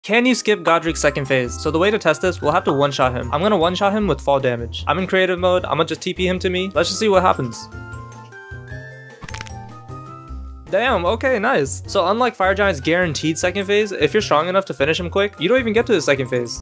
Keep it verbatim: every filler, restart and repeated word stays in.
Can you skip Goderick's second phase? So the way to test this, we'll have to one-shot him. I'm gonna one-shot him with fall damage. I'm in creative mode, I'm gonna just T P him to me. Let's just see what happens. Damn, okay, nice. So unlike Fire Giant's guaranteed second phase, if you're strong enough to finish him quick, you don't even get to the second phase.